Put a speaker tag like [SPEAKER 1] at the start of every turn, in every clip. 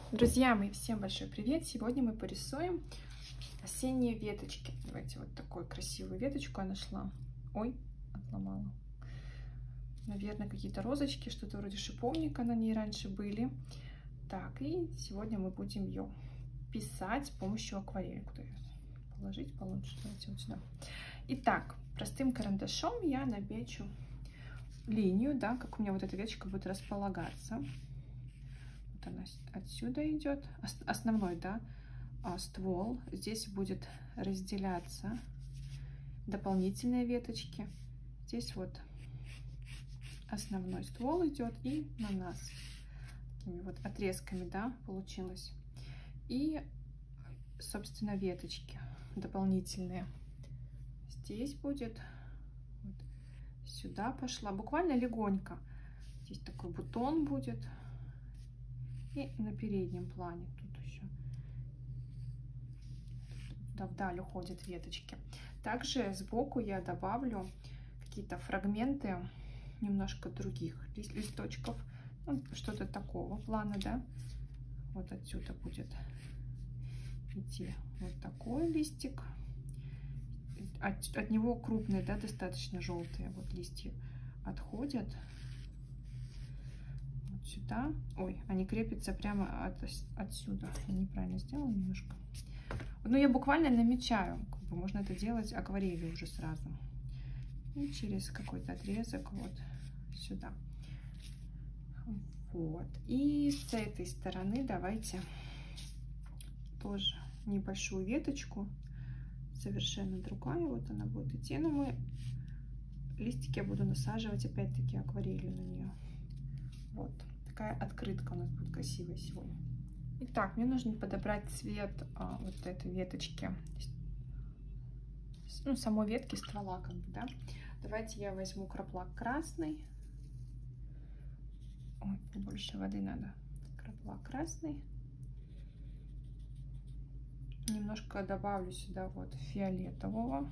[SPEAKER 1] Друзья мои, всем большой привет! Сегодня мы порисуем осенние веточки. Давайте вот такую красивую веточку я нашла. Ой, отломала. Наверное, какие-то розочки, что-то вроде шиповника на ней раньше были. Так, и сегодня мы будем ее писать с помощью акварели. Куда ее положить получше? Давайте вот сюда. Итак, простым карандашом я намечу линию, да, как у меня вот эта веточка будет располагаться. Вот она отсюда идет, основной, да, ствол. Здесь будет разделяться дополнительные веточки. Здесь вот основной ствол идет и на нас. Такими вот отрезками, да, получилось. И, собственно, веточки дополнительные. Здесь будет, вот, сюда пошла, буквально легонько. Здесь такой бутон будет. И на переднем плане тут еще туда вдаль уходят веточки. Также сбоку я добавлю какие-то фрагменты немножко других листочков, ну, что-то такого плана, да. Вот отсюда будет идти вот такой листик. От него крупные, да, достаточно желтые вот листья отходят. Сюда. Ой, они крепятся прямо отсюда. Я неправильно сделала немножко. Но я буквально намечаю. Как бы можно это делать акварелью уже сразу. И через какой-то отрезок вот сюда. Вот. И с этой стороны давайте тоже небольшую веточку. Совершенно другая. Вот она будет идти. Но мы листики я буду насаживать опять-таки акварелью на нее. Вот. Такая открытка у нас будет красивая сегодня. Итак, мне нужно подобрать цвет вот этой веточки, ну, самой ветки, ствола, как бы, да. Давайте я возьму краплак красный. Ой, побольше воды надо. Краплак красный. Немножко добавлю сюда вот фиолетового.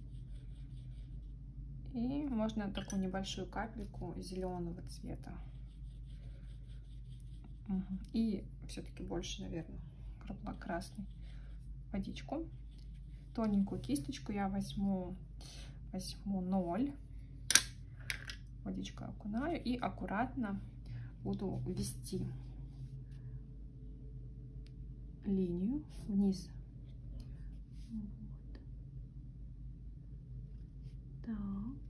[SPEAKER 1] И можно такую небольшую капельку зеленого цвета. И все-таки больше, наверное, краплак красный. Водичку. Тоненькую кисточку я возьму 0. Водичку окунаю и аккуратно буду ввести линию вниз. Вот. Так.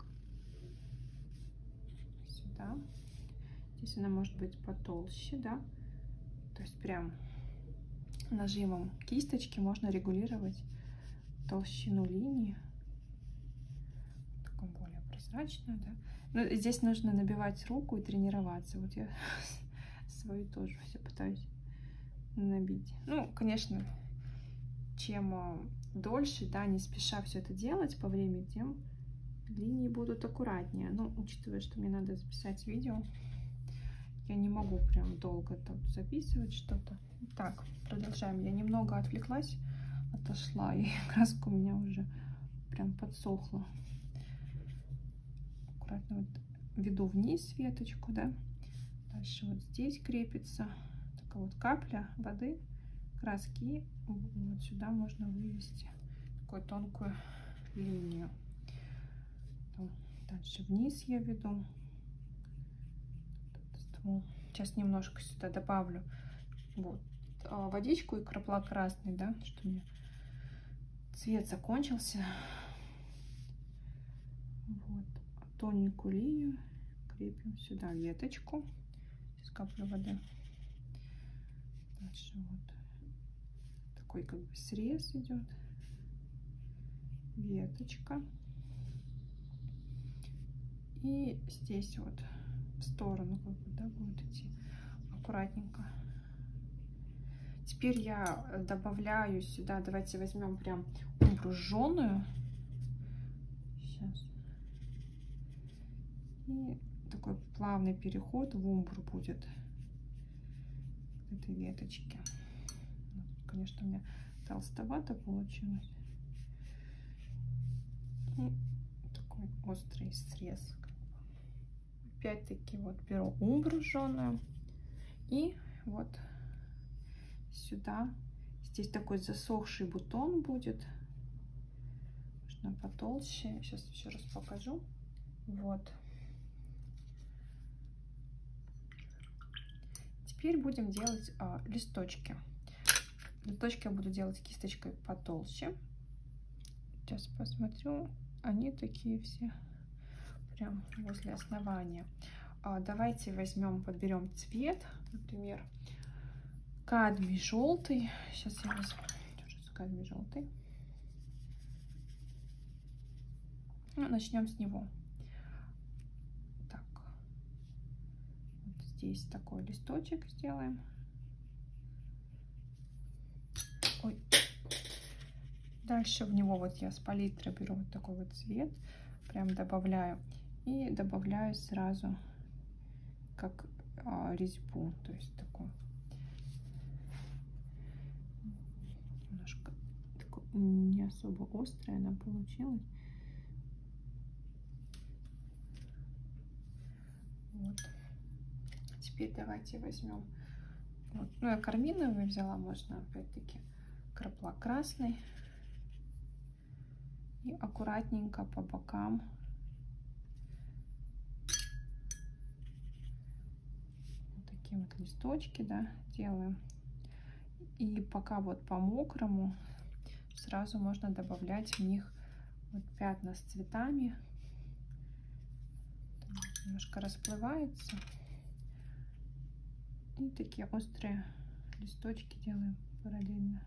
[SPEAKER 1] Сюда. Здесь она может быть потолще, да. То есть прям нажимом кисточки можно регулировать толщину линии. Такое более прозрачное, да. Но здесь нужно набивать руку и тренироваться. Вот я свою тоже все пытаюсь набить. Ну, конечно, чем дольше, да, не спеша все это делать по времени, тем линии будут аккуратнее. Но учитывая, что мне надо записать видео, я не могу прям долго тут записывать что-то. Так, продолжаем. Я немного отвлеклась, отошла, и краска у меня уже прям подсохла. Аккуратно вот веду вниз веточку, да. Дальше вот здесь крепится такая вот капля воды, краски. Вот сюда можно вывести такую тонкую линию. Дальше вниз я веду. Сейчас немножко сюда добавлю вот водичку и краплак красный, да, что у меня цвет закончился. Вот. Тоненькую линию крепим сюда веточку. Сейчас каплю воды. Дальше вот такой как бы срез идет. Веточка. И здесь вот в сторону как бы, да, будет идти аккуратненько. Теперь я добавляю сюда, давайте возьмем прям умбру жженую. Сейчас. И такой плавный переход в умбру будет этой веточки. Конечно, у меня толстовато получилось. И такой острый срез. Опять-таки вот беру умбру жженую и вот сюда. Здесь такой засохший бутон будет. Можно потолще. Сейчас еще раз покажу. Вот. Теперь будем делать листочки. Листочки я буду делать кисточкой потолще. Сейчас посмотрю. Они такие все прям возле основания. Давайте возьмем, подберем цвет. Например, кадмий желтый. Сейчас я возьму кадмий желтый. Ну, начнем с него. Так. Вот здесь такой листочек сделаем. Ой. Дальше в него вот я с палитры беру вот такой вот цвет. Прям добавляю. И добавляю сразу как резьбу. То есть такую. Немножко такой, не особо острая она получилась. Вот. Теперь давайте возьмем. Вот. Ну, я карминовый взяла, можно опять-таки краплак красный. И аккуратненько по бокам вот такие вот листочки, да, делаем. И пока вот по мокрому сразу можно добавлять в них вот пятна с цветами. Там немножко расплывается. И такие острые листочки делаем параллельно.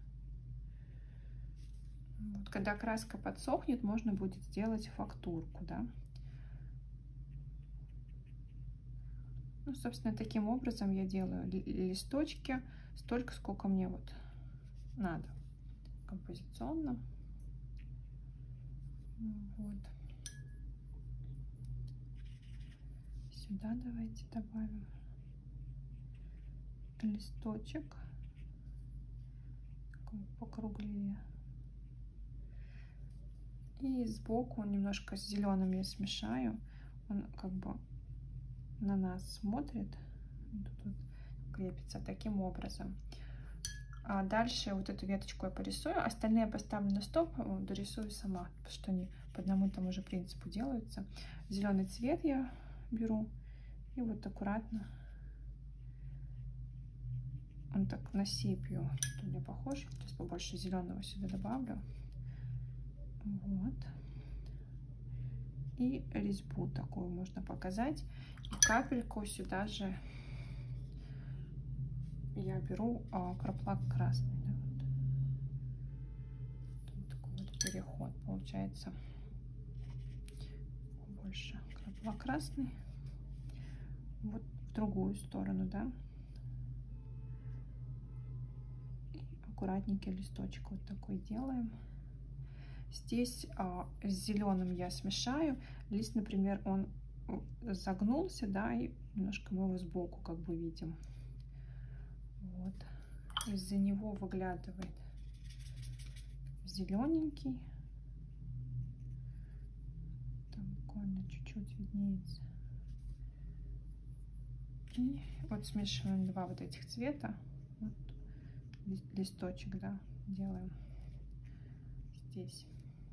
[SPEAKER 1] Вот, когда краска подсохнет, можно будет сделать фактурку, да. Ну, собственно, таким образом я делаю листочки столько, сколько мне вот надо композиционно. Вот. Сюда давайте добавим листочек такой покруглее. И сбоку немножко с зеленым я смешаю. Он как бы на нас смотрит. Тут вот крепится таким образом. А дальше вот эту веточку я порисую. Остальные я поставлю на стоп, дорисую сама, потому что они по одному и тому же принципу делаются. Зеленый цвет я беру и вот аккуратно. Он так на сепию у меня похож. Сейчас побольше зеленого сюда добавлю. Вот. И резьбу такую можно показать. И капельку сюда же я беру краплак красный. Да, вот. Такой вот переход получается. Больше краплак красный. Вот в другую сторону, да. И аккуратненький листочек вот такой делаем. Здесь с зеленым я смешаю. Лист, например, он загнулся, да, и немножко мы его сбоку как бы видим. Вот. Из-за него выглядывает зелененький. Там буквально чуть-чуть виднеется. И вот смешиваем два вот этих цвета. Вот листочек, да, делаем здесь.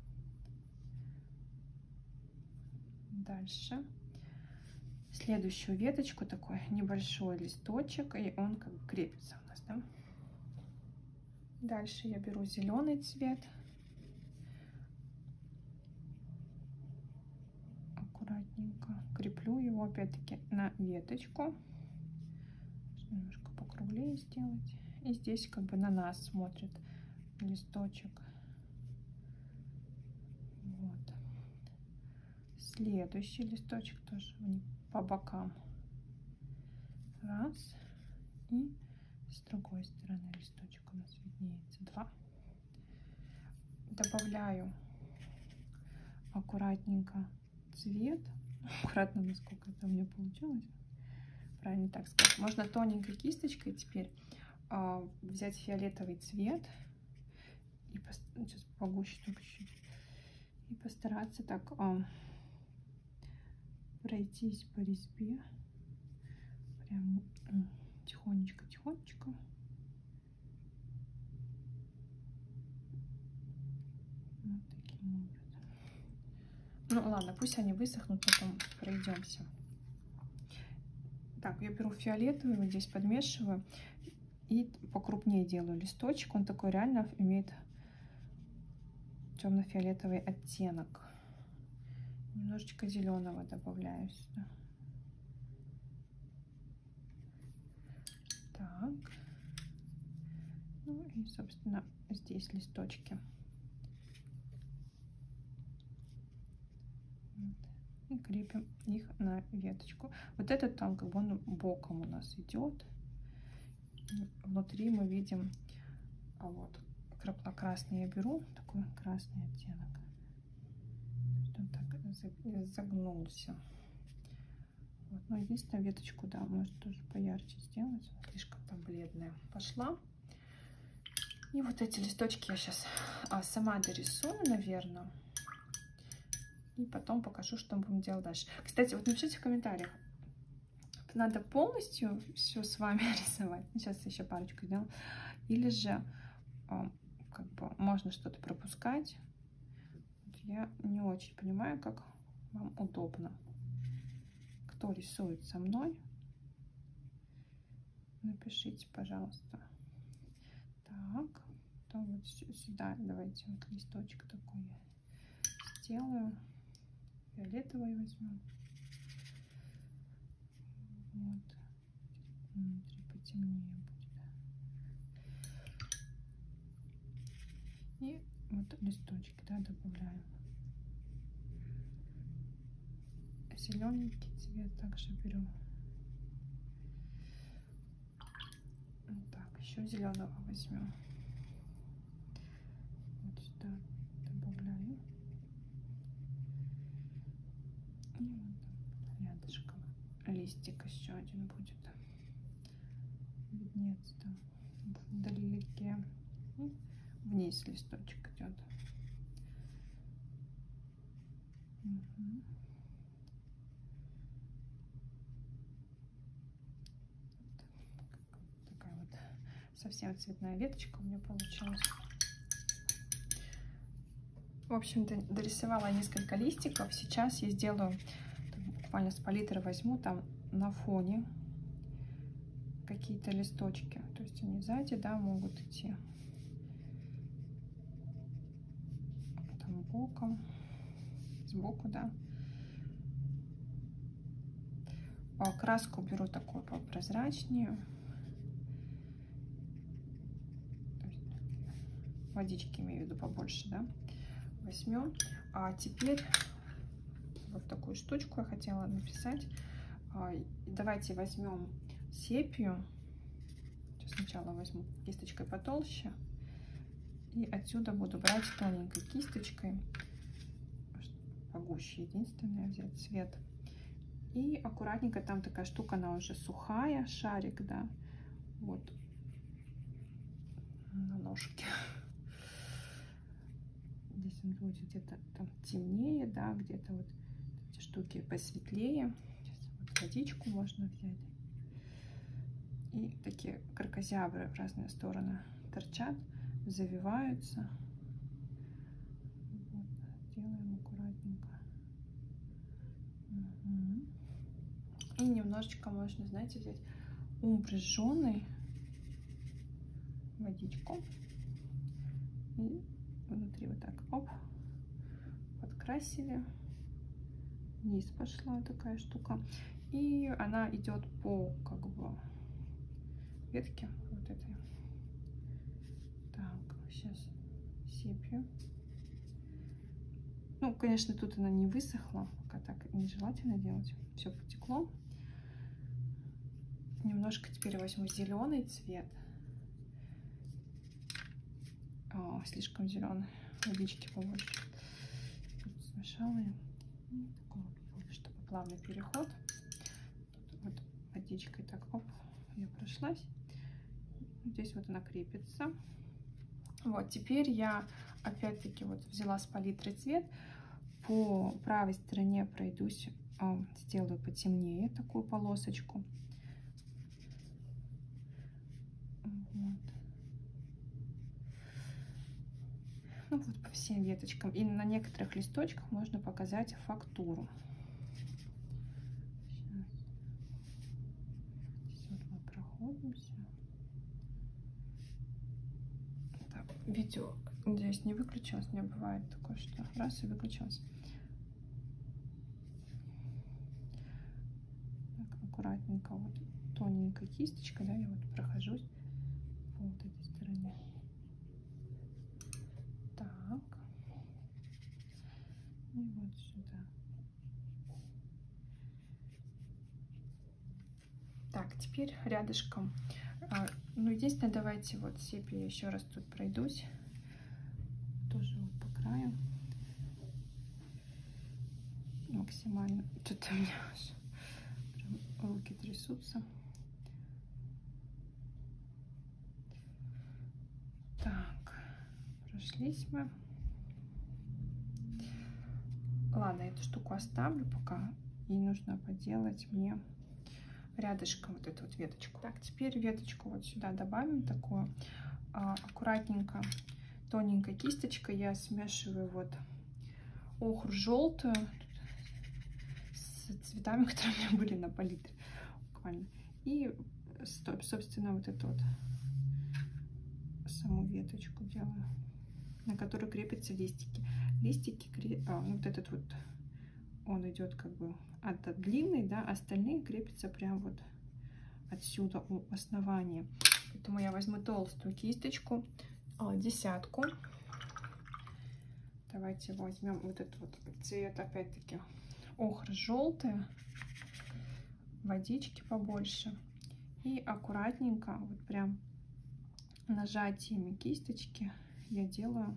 [SPEAKER 1] Дальше следующую веточку, такой небольшой листочек, и он как бы крепится у нас, да? Дальше я беру зеленый цвет, аккуратненько креплю его опять-таки на веточку, немножко покруглее сделать, и здесь как бы на нас смотрит листочек. Вот. Следующий листочек тоже по бокам. Раз. И с другой стороны листочек у нас виднеется. Два. Добавляю аккуратненько цвет. Аккуратно, насколько это у меня получилось. Правильно так сказать. Можно тоненькой кисточкой теперь взять фиолетовый цвет. И сейчас погуще только чуть-чуть. И постараться так пройтись по резьбе. Прям тихонечко-тихонечко. Ну ладно, пусть они высохнут, потом пройдемся. Так, я беру фиолетовый, вот здесь подмешиваю и покрупнее делаю листочек. Он такой реально имеет темно-фиолетовый оттенок. Немножечко зеленого добавляю сюда. Так. Ну и, собственно, здесь листочки. И крепим их на веточку. Вот этот там как бы он боком у нас идет. Внутри мы видим, вот красно-красный я беру, такой красный оттенок. Он так загнулся. Вот. Но единственное, веточку, да, может тоже поярче сделать. Слишком там бледная пошла. И вот эти листочки я сейчас сама дорисую, наверное. И потом покажу, что мы будем делать дальше. Кстати, вот напишите в комментариях, надо полностью все с вами рисовать. Сейчас еще парочку сделаю. Или же как бы можно что-то пропускать. Я не очень понимаю, как вам удобно. Кто рисует со мной, напишите, пожалуйста. Так, потом вот сюда давайте вот листочек такой я сделаю. Фиолетовый возьмем. Вот. Внутри потемнее будет. И вот листочки, да, добавляем. Зелененький цвет также беру. Так, еще зеленого возьмем. Вот сюда добавляю. И вот рядышком листик еще один будет виднеться там вдалеке. И вниз листочек идет. Угу. Такая вот совсем цветная веточка у меня получилась. В общем-то, дорисовала несколько листиков. Сейчас я сделаю, буквально с палитры возьму, там на фоне какие-то листочки. То есть они сзади, да, могут идти. Там боком, сбоку, да. Краску беру такую попрозрачнее. Водички, имею в виду, побольше, да. Возьмем. А теперь вот такую штучку я хотела написать. Давайте возьмем сепию. Сейчас сначала возьму кисточкой потолще. И отсюда буду брать тоненькой кисточкой. Погуще единственное взять цвет. И аккуратненько, там такая штука, она уже сухая, шарик, да. Вот. На ножке. Здесь он будет где-то там темнее, да, где-то вот эти штуки посветлее. Сейчас вот водичку можно взять. И такие кракозябры в разные стороны торчат, завиваются. Вот, делаем аккуратненько. Угу. И немножечко можно, знаете, взять умбры жженой, водичку. И внутри вот так, оп, подкрасили. Вниз пошла такая штука. И она идет по, как бы, ветке вот этой. Так, сейчас сепию. Ну, конечно, тут она не высохла, пока так нежелательно делать. Все потекло. Немножко теперь возьму зеленый цвет. О, слишком зеленый. Водички побольше. Тут смешала я. Такой, чтобы плавный переход. Тут вот водичкой так, оп, я прошлась. Здесь вот она крепится. Вот, теперь я опять-таки вот взяла с палитры цвет. По правой стороне пройдусь, сделаю потемнее такую полосочку. Вот. Ну вот по всем веточкам. И на некоторых листочках можно показать фактуру. Сейчас вот мы проходимся. Так, видео здесь не выключилось. У меня бывает такое, что раз и выключилось. Так, аккуратненько, вот тоненькой кисточкой, да, я вот прохожусь по вот этой стороне. Так. И вот сюда. Так, теперь рядышком. Ну, единственное, давайте вот сепию еще раз тут пройдусь. Тоже вот по краю. Максимально. Тут у меня аж прям руки трясутся. Так, прошлись мы. Ладно, эту штуку оставлю пока. И нужно поделать мне рядышком вот эту вот веточку. Так, теперь веточку вот сюда добавим такую. Аккуратненько, тоненькой кисточкой я смешиваю вот охру желтую с цветами, которые у меня были на палитре. Буквально. И, собственно, вот эту вот саму веточку делаю, на которую крепятся листики. Листики, вот этот вот, он идет как бы от длинной, да, остальные крепятся прям вот отсюда у основания. Поэтому я возьму толстую кисточку, десятку. Давайте возьмем вот этот вот цвет, опять-таки, охра желтая, водички побольше. И аккуратненько, вот прям нажатиями кисточки я делаю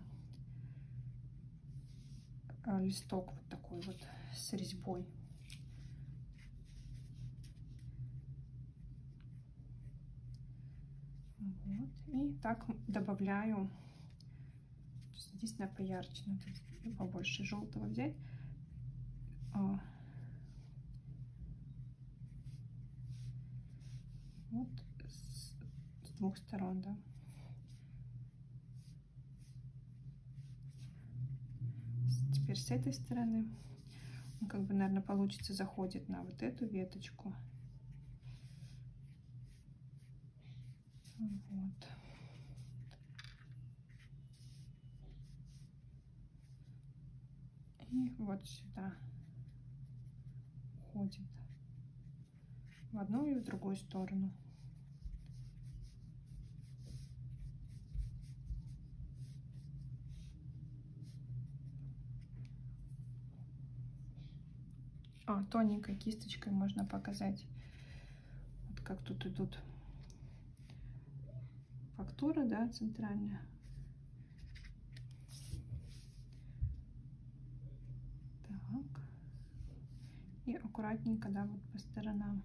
[SPEAKER 1] листок вот такой вот с резьбой. Вот. И так добавляю. Здесь надо поярче, надо побольше желтого взять. Вот с двух сторон, да. Теперь с этой стороны, он как бы, наверное, получится, заходит на вот эту веточку. Вот. И вот сюда уходит в одну и в другую сторону. Тоненькой кисточкой можно показать, вот как тут идут фактура, да, центральная. Так. И аккуратненько, да, вот по сторонам.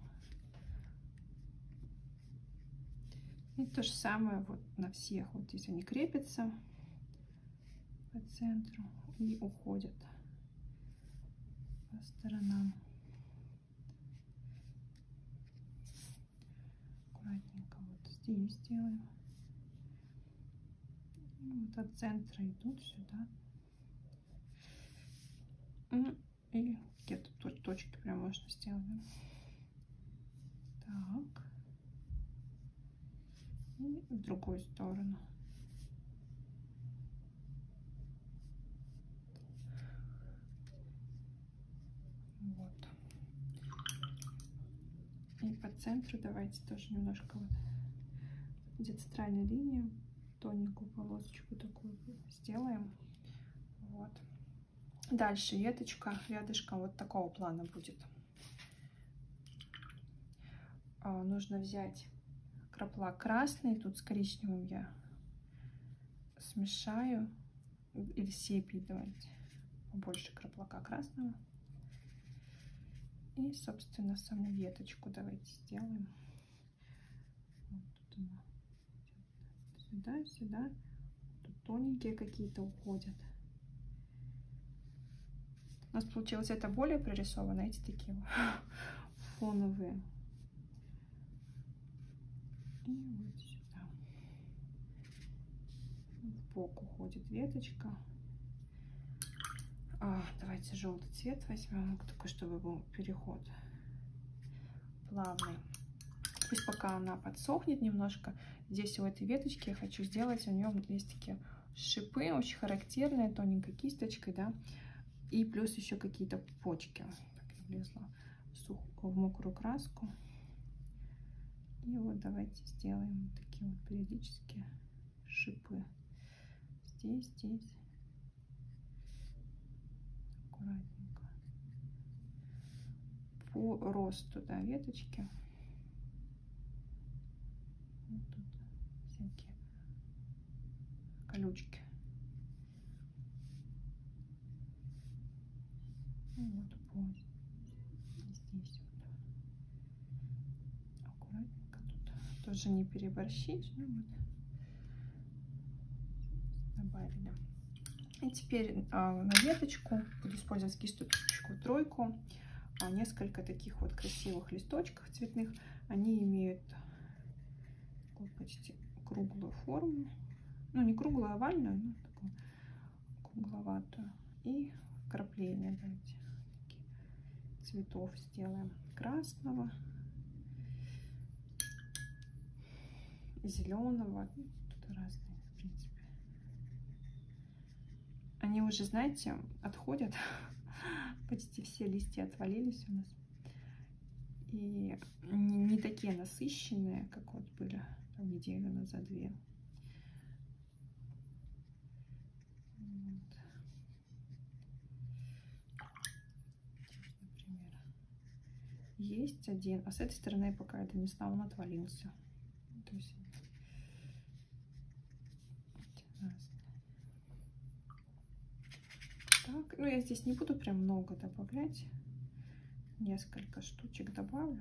[SPEAKER 1] И то же самое вот на всех. Вот здесь они крепятся по центру и уходят по сторонам. Аккуратненько вот здесь делаем. И вот от центра идут сюда. И где-то тут точки прям можно сделать. Так. И в другую сторону. Вот. И по центру давайте тоже немножко вот где центральной линии тоненькую полосочку такую сделаем. Вот. Дальше веточка рядышком вот такого плана будет. Нужно взять краплак красный, тут с коричневым я смешаю, или сепий, давайте побольше краплака красного. И, собственно, саму веточку давайте сделаем. Вот тут она сюда, сюда. Тут тоненькие какие-то уходят. У нас получилось это более прорисовано, эти такие фоновые. И вот сюда. В сбоку ходит веточка. Давайте желтый цвет возьмем, такой, чтобы был переход плавный. Пусть пока она подсохнет немножко. Здесь у этой веточки я хочу сделать, у нее есть такие шипы, очень характерные, тоненькой кисточкой, да, и плюс еще какие-то почки. Так, я влезла в мокрую краску. И вот давайте сделаем такие вот периодические шипы. Здесь. Аккуратненько. По росту, да, веточки. Вот тут всякие колючки. Вот здесь вот. Аккуратненько тут. Тоже не переборщить. Ну, вот. Добавили. И теперь на веточку буду использовать кисточку тройку. Несколько таких вот красивых листочков цветных. Они имеют такую почти круглую форму. Ну, не круглую, а овальную, но такую кругловатую. И вкрапление, давайте, цветов сделаем. Красного, зеленого. Тут разные, в принципе. Они уже, знаете, отходят. Почти все листья отвалились у нас. И не такие насыщенные, как вот были там неделю назад, 2. Вот. Например, есть один, а с этой стороны я пока это не знала, он отвалился. То есть так, ну я здесь не буду прям много добавлять. Несколько штучек добавлю.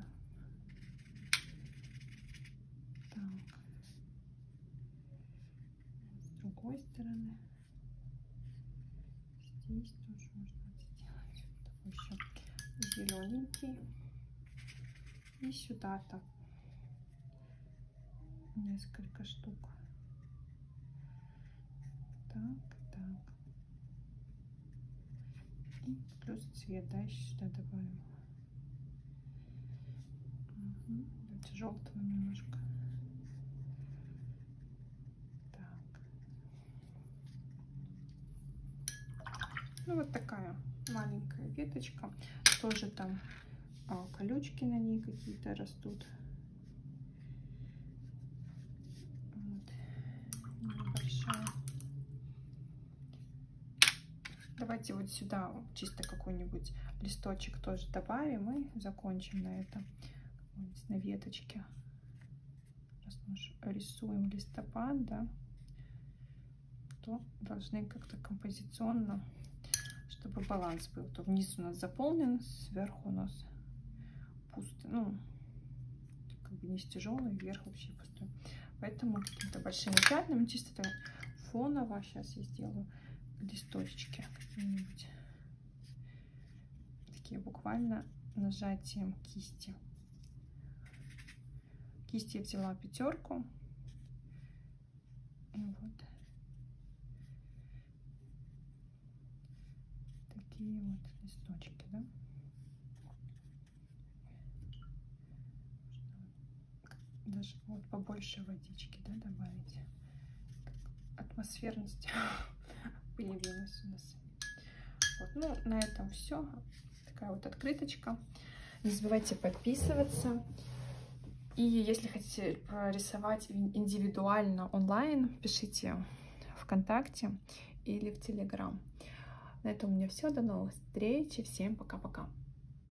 [SPEAKER 1] Так. С другой стороны. Здесь тоже можно сделать. Такой еще зелененький. И сюда так. Несколько штук. Так. И плюс цвет, да, еще сюда добавим. Давайте желтого немножко. Так. Ну вот такая маленькая веточка. Тоже там колючки на ней какие-то растут. Вот. Небольшая. Давайте вот сюда чисто какой-нибудь листочек тоже добавим и закончим на этом. Вот, на веточке. Раз мы рисуем листопад, да, то должны как-то композиционно, чтобы баланс был. То вниз у нас заполнен, сверху у нас пусто. Ну, как бы не тяжелый, вверх вообще пустой. Поэтому какими-то большими пятнами, чисто так фоново, сейчас я сделаю листочки какие-нибудь. Такие буквально нажатием кисти. Кисти я взяла 5. И вот такие вот листочки, да. Даже вот побольше водички, да, добавить. Так, атмосферность появилась у нас. Вот, ну, на этом все. Такая вот открыточка. Не забывайте подписываться. И если хотите порисовать индивидуально онлайн, пишите ВКонтакте или в Телеграм. На этом у меня все. До новых встреч. Всем пока-пока.